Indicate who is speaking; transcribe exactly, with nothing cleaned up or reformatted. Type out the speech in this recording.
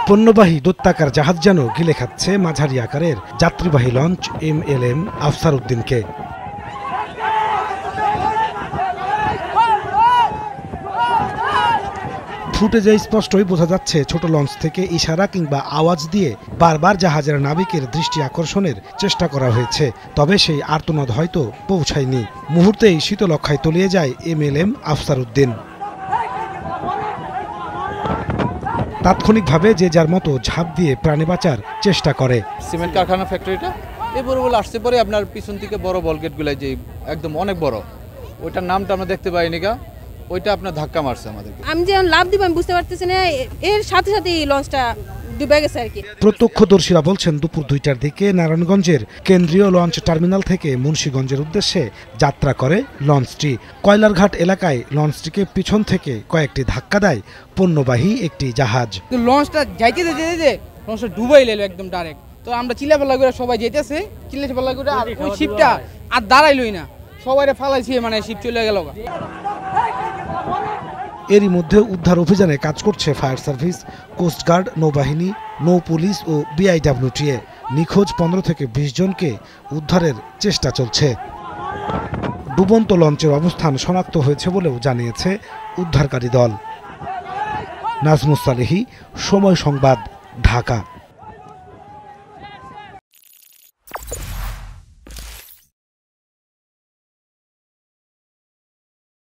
Speaker 1: পণ্যবাহী দৈত্যাকার জাহাজ যেন গিলে খাচ্ছে মাঝারি আকারের যাত্রীবাহী launch M L M Afsar উদ্দিনকে। ফুটেজে স্পষ্টই বোঝা যাচ্ছে ছোট লঞ্চ থেকে ইশারা কিংবা আওয়াজ দিয়ে বারবার জাহাজের নাবিকের দৃষ্টি আকর্ষণের চেষ্টা করা হয়েছে, তবে সেই আর্তনাদ হয়তো পৌঁছায়নি। মুহূর্তেই শীতলক্ষায় তলিয়ে যায় M L M Afsar Uddin. তাৎক্ষণিকভাবে যে যার মতো ঝাঁপ দিয়ে প্রাণে বাঁচার চেষ্টা করে।
Speaker 2: সিমেন্ট কারখানা ফ্যাক্টরিটা এই বড় বলে আসতে পারে আপনার পিছন থেকে বড় বলগেটগুলো যে একদম অনেক বড়, ওইটার নামটা আমরা দেখতে পাইনি কা, ওইটা আপনার ধাক্কা মারছে আমাদেরকে।
Speaker 3: আমি যে লাভ দিব আমি বুঝতে পারতেছি না, এর সাথে সাথে এই লঞ্চটা ডুবে গেছে আর কি।
Speaker 1: প্রত্যক্ষদর্শীরা বলছেন দুপুর দুইটার দিকে নারায়ণগঞ্জের কেন্দ্রীয় লঞ্চ টার্মিনাল থেকে মুন্সিগঞ্জের উদ্দেশ্যে যাত্রা করে লঞ্চটি। কয়লারঘাট এলাকায় লঞ্চটিকে পিছন থেকে কয়েকটি ধাক্কা দেয় পণ্যবাহী একটি জাহাজ।
Speaker 4: লঞ্চটা যাইতে যেতে যেতে লঞ্চটা ডুবাই গেল একদম ডাইরেক্ট। তো আমরা চিল্লাপাল্লা করে সবাই যেতেছে, চিল্লাপাল্লা করে আর ওই শিপটা আর দাঁড়াইলই না, সবাই ফালাইছি, মানে শিপ চলে গেল।
Speaker 1: এরই মধ্যে উদ্ধার অভিযানে কাজ করছে ফায়ার সার্ভিস, কোস্টগার্ড, নৌবাহিনী, নৌ পুলিশ ও বিআইডব্লিউটিএ। নিখোঁজ পনেরো থেকে বিশ জনকে উদ্ধারের চেষ্টা চলছে। ডুবন্ত লঞ্চের অবস্থান শনাক্ত হয়েছে বলেও জানিয়েছে উদ্ধারকারী দল। নাজমুস সালেহী, সময় সংবাদ, ঢাকা।